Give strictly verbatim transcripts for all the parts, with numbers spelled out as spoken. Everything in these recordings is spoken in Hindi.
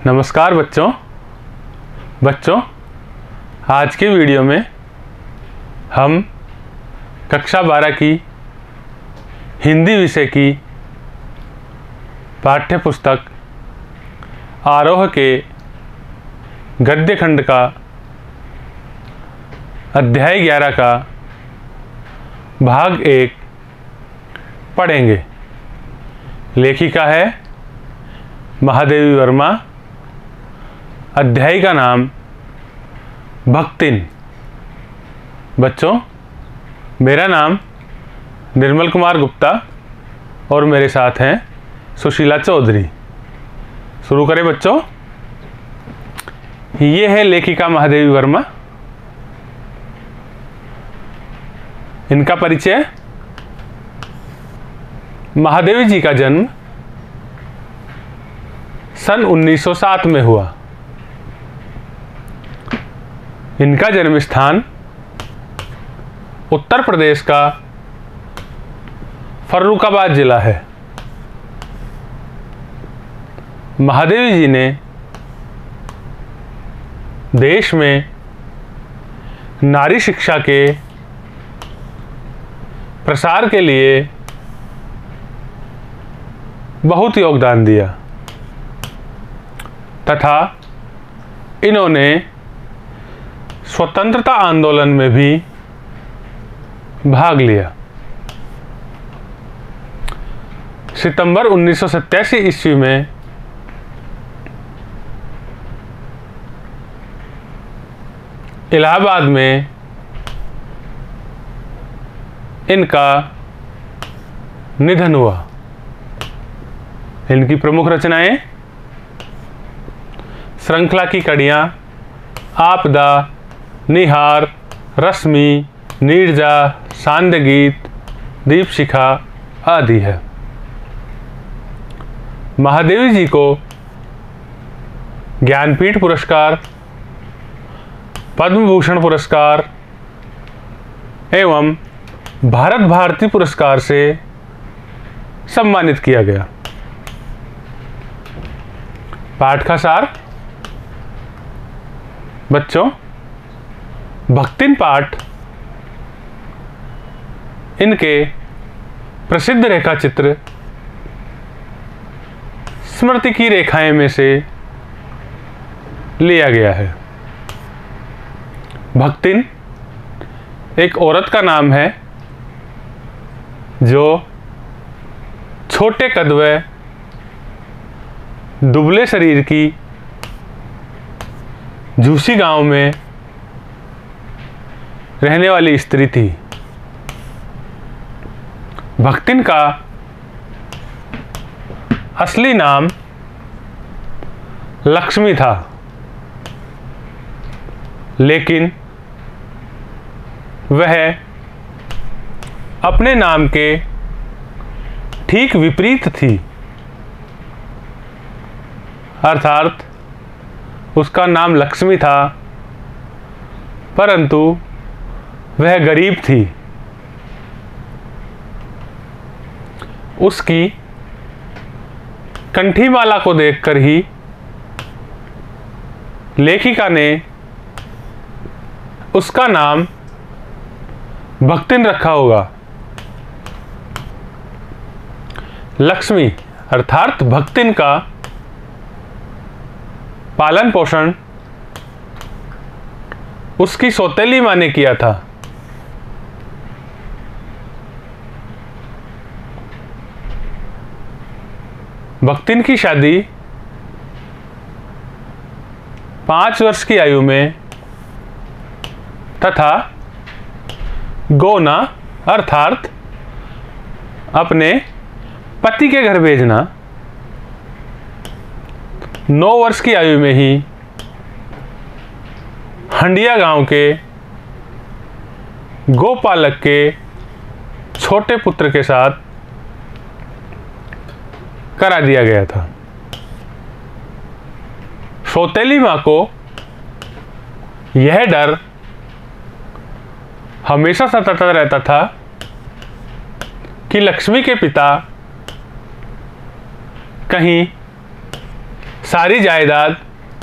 नमस्कार बच्चों बच्चों आज के वीडियो में हम कक्षा बारह की हिंदी विषय की पाठ्य पुस्तक आरोह के गद्य खंड का अध्याय ग्यारह का भाग एक पढ़ेंगे। लेखिका है महादेवी वर्मा। अध्याय का नाम भक्तिन। बच्चों, मेरा नाम निर्मल कुमार गुप्ता और मेरे साथ हैं सुशीला चौधरी। शुरू करें बच्चों। ये है लेखिका महादेवी वर्मा। इनका परिचय। महादेवी जी का जन्म सन उन्नीस सौ सात में हुआ। इनका जन्म स्थान उत्तर प्रदेश का फर्रुखाबाद जिला है। महादेवी जी ने देश में नारी शिक्षा के प्रसार के लिए बहुत योगदान दिया तथा इन्होंने स्वतंत्रता आंदोलन में भी भाग लिया। सितंबर उन्नीस सौ सत्तासी ईस्वी में इलाहाबाद में इनका निधन हुआ। इनकी प्रमुख रचनाएं श्रृंखला की कड़ियाँ, आपदा, निहार, रश्मि, नीरजा, सांध्य गीत, दीपशिखा आदि है। महादेवी जी को ज्ञानपीठ पुरस्कार, पद्म भूषण पुरस्कार एवं भारत भारती पुरस्कार से सम्मानित किया गया। पाठ का सार। बच्चों, भक्तिन पाठ इनके प्रसिद्ध रेखा चित्र स्मृति की रेखाएं में से लिया गया है। भक्तिन एक औरत का नाम है जो छोटे कद व दुबले शरीर की झूसी गांव में रहने वाली स्त्री थी। भक्तिन का असली नाम लक्ष्मी था, लेकिन वह अपने नाम के ठीक विपरीत थी। अर्थात उसका नाम लक्ष्मी था, परंतु वह गरीब थी। उसकी कंठीमाला को देखकर ही लेखिका ने उसका नाम भक्तिन रखा होगा। लक्ष्मी अर्थात भक्तिन का पालन पोषण उसकी सौतेली माँ ने किया था। भक्तिन की शादी पाँच वर्ष की आयु में तथा गोना अर्थात अपने पति के घर भेजना नौ वर्ष की आयु में ही हंडिया गांव के गोपालक के छोटे पुत्र के साथ करा दिया गया था। सौतेली माँ को यह डर हमेशा सताता रहता था कि लक्ष्मी के पिता कहीं सारी जायदाद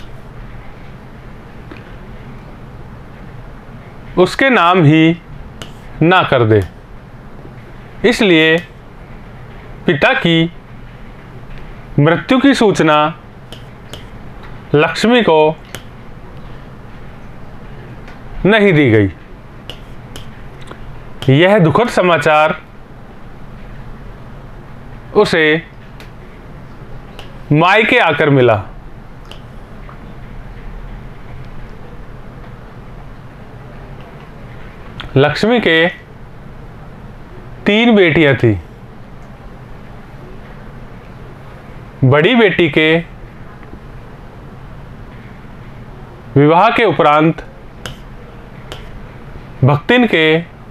उसके नाम ही ना कर दे। इसलिए पिता की मृत्यु की सूचना लक्ष्मी को नहीं दी गई। यह दुखद समाचार उसे मायके आकर मिला। लक्ष्मी के तीन बेटियां थी। बड़ी बेटी के विवाह के उपरांत भक्तिन के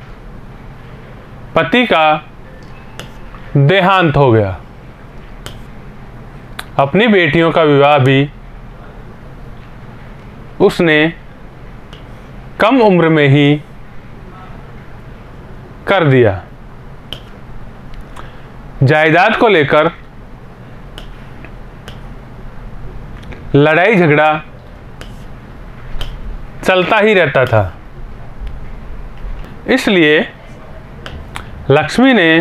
पति का देहांत हो गया। अपनी बेटियों का विवाह भी उसने कम उम्र में ही कर दिया। जायदाद को लेकर लड़ाई झगड़ा चलता ही रहता था। इसलिए लक्ष्मी ने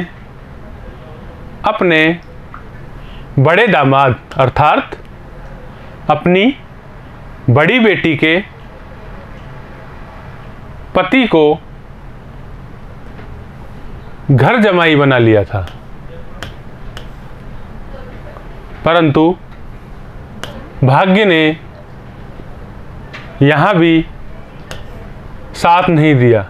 अपने बड़े दामाद अर्थात अपनी बड़ी बेटी के पति को घर जमाई बना लिया था। परंतु भाग्य ने यहाँ भी साथ नहीं दिया।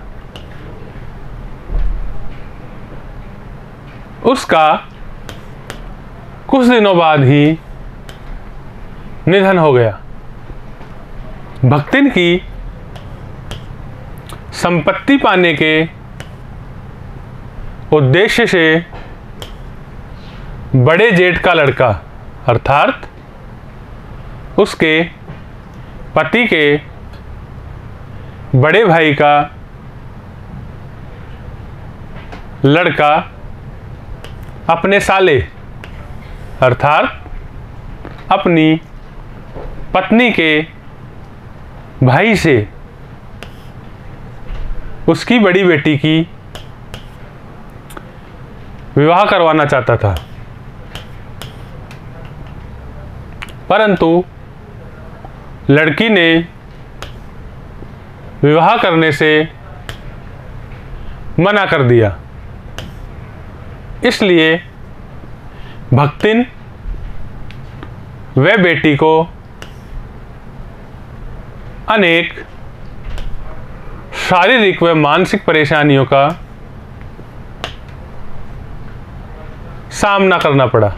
उसका कुछ दिनों बाद ही निधन हो गया। भक्तिन की संपत्ति पाने के उद्देश्य से बड़े जेठ का लड़का अर्थात उसके पति के बड़े भाई का लड़का अपने साले अर्थात अपनी पत्नी के भाई से उसकी बड़ी बेटी की विवाह करवाना चाहता था। परंतु लड़की ने विवाह करने से मना कर दिया। इसलिए भक्तिन वह बेटी को अनेक शारीरिक व मानसिक परेशानियों का सामना करना पड़ा।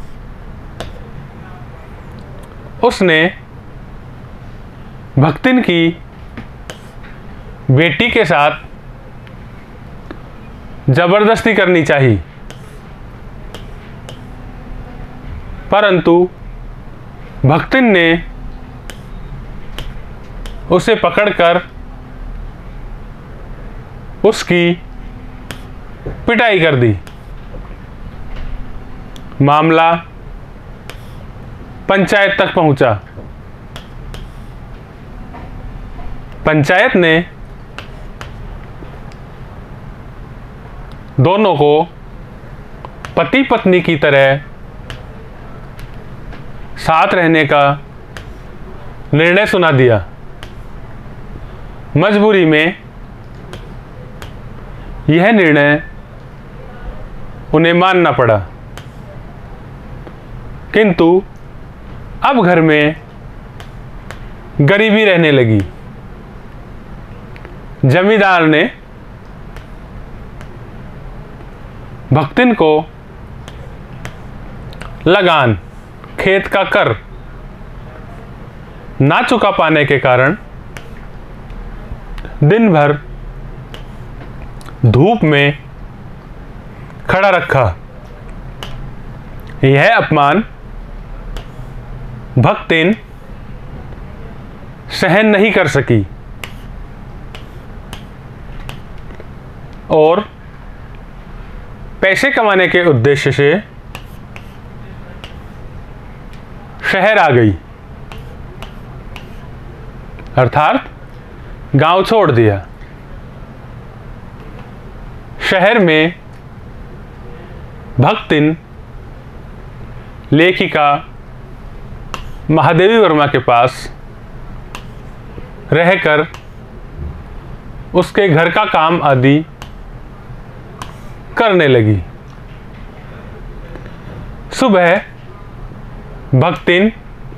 उसने भक्तिन की बेटी के साथ जबरदस्ती करनी चाहिए, परंतु भक्तिन ने उसे पकड़कर उसकी पिटाई कर दी। मामला पंचायत तक पहुंचा। पंचायत ने दोनों को पति पत्नी की तरह साथ रहने का निर्णय सुना दिया। मजबूरी में यह निर्णय उन्हें मानना पड़ा। किंतु अब घर में गरीबी रहने लगी। जमींदार ने भक्तिन को लगान खेत का कर ना चुका पाने के कारण दिन भर धूप में खड़ा रखा। यह अपमान भक्तिन सहन नहीं कर सकी और पैसे कमाने के उद्देश्य से शहर आ गई। अर्थात गांव छोड़ दिया। शहर में भक्तिन लेखिका महादेवी वर्मा के पास रहकर उसके घर का काम आदि करने लगी। सुबह भक्तिन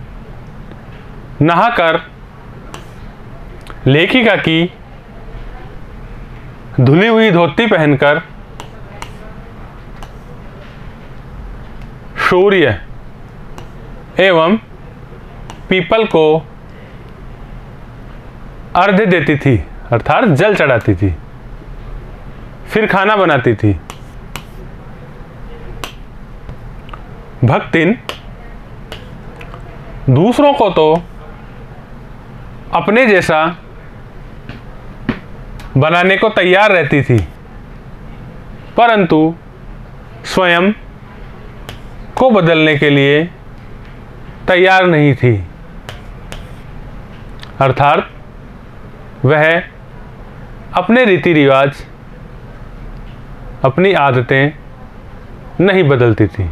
नहाकर लेखिका की धुली हुई धोती पहनकर सूर्य एवं पीपल को अर्घ्य देती थी, अर्थात जल चढ़ाती थी, फिर खाना बनाती थी। भक्तिन दूसरों को तो अपने जैसा बनाने को तैयार रहती थी, परंतु स्वयं को बदलने के लिए तैयार नहीं थी। अर्थात वह अपने रीति रिवाज, अपनी आदतें नहीं बदलती थी।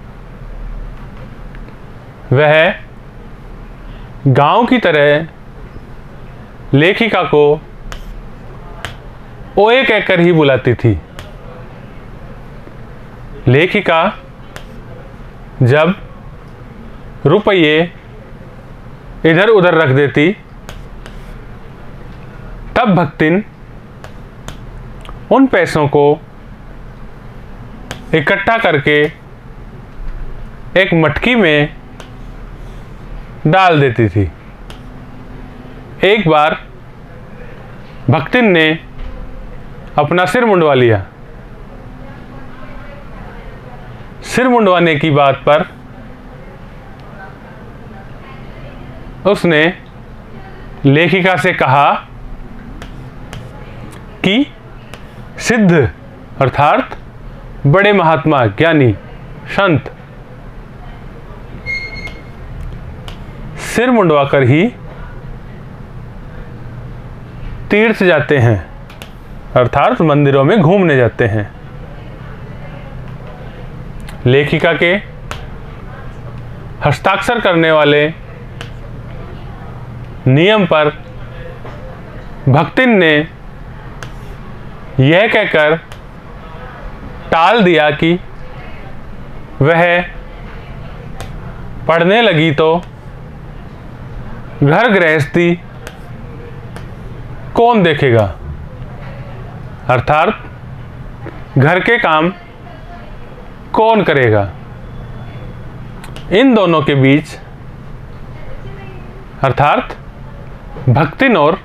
वह गांव की तरह लेखिका को ओए कहकर ही बुलाती थी। लेखिका जब रुपये इधर उधर रख देती, तब भक्तिन उन पैसों को इकट्ठा करके एक मटकी में डाल देती थी। एक बार भक्तिन ने अपना सिर मुंडवा लिया। सिर मुंडवाने की बात पर उसने लेखिका से कहा कि सिद्ध अर्थात बड़े महात्मा, ज्ञानी, संत सिर मुंडवाकर ही तीर्थ जाते हैं, अर्थात मंदिरों में घूमने जाते हैं। लेखिका के हस्ताक्षर करने वाले नियम पर भक्तिन ने यह कहकर टाल दिया कि वह पढ़ने लगी तो घर गृहस्थी कौन देखेगा, अर्थात घर के काम कौन करेगा। इन दोनों के बीच अर्थात भक्तिन और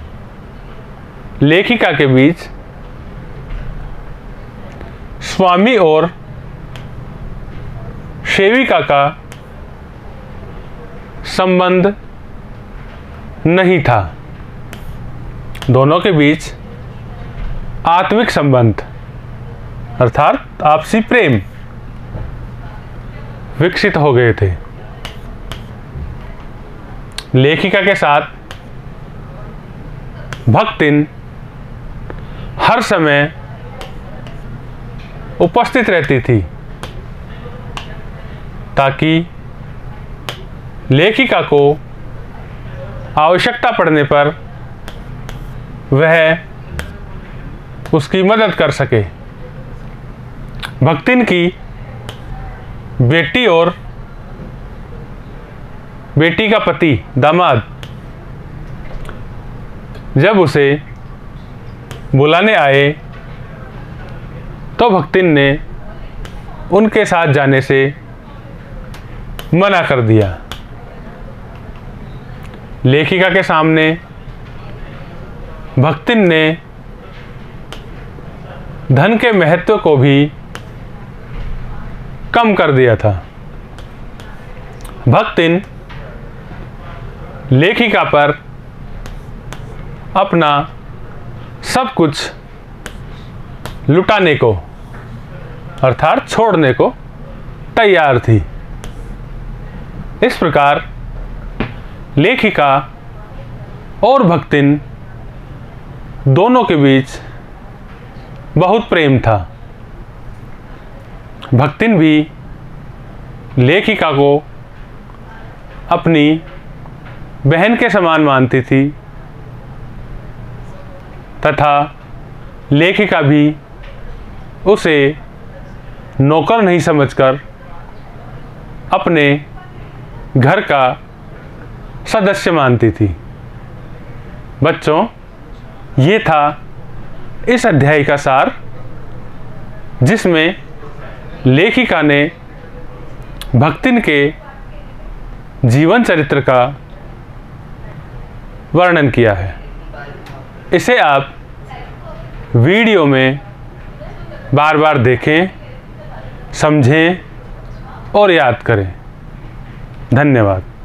लेखिका के बीच स्वामी और सेविका का संबंध नहीं था। दोनों के बीच आत्मिक संबंध अर्थात आपसी प्रेम विकसित हो गए थे। लेखिका के साथ भक्तिन हर समय उपस्थित रहती थी, ताकि लेखिका को आवश्यकता पड़ने पर वह उसकी मदद कर सके। भक्तिन की बेटी और बेटी का पति दामाद जब उसे बुलाने आए तो भक्तिन ने उनके साथ जाने से मना कर दिया। लेखिका के सामने भक्तिन ने धन के महत्व को भी कम कर दिया था। भक्तिन लेखिका पर अपना सब कुछ लुटाने को अर्थात छोड़ने को तैयार थी। इस प्रकार लेखिका और भक्तिन दोनों के बीच बहुत प्रेम था। भक्तिन भी लेखिका को अपनी बहन के समान मानती थी तथा लेखिका भी उसे नौकर नहीं समझकर अपने घर का सदस्य मानती थी। बच्चों, ये था इस अध्याय का सार, जिसमें लेखिका ने भक्तिन के जीवन चरित्र का वर्णन किया है। इसे आप वीडियो में बार बार देखें, समझें और याद करें। धन्यवाद।